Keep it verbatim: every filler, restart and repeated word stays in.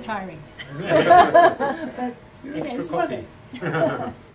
tiring. But, you know, Extra it's worth coffee. it.